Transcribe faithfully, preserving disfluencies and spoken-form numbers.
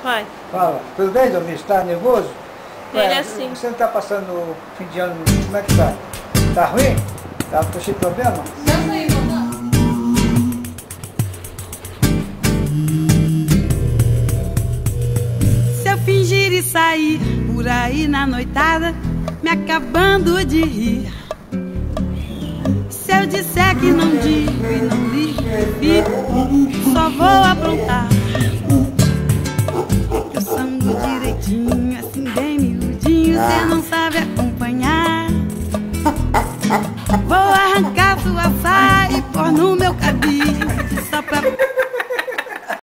Vai. Fala. Tudo bem, Domingo? Tá nervoso? Ele Ué, é assim. Você não tá passando o fim de ano, como é que tá? Tá ruim? Tá cheio de problema? Não sei, vovó. Se eu fingir e sair por aí na noitada, me acabando de rir. Se eu disser que não digo e não ligo, fico, só vou aprontar. Eu sango direitinho, assim bem miudinho, cê não sabe acompanhar. Vou arrancar sua saia e pôr no meu cabide, só pra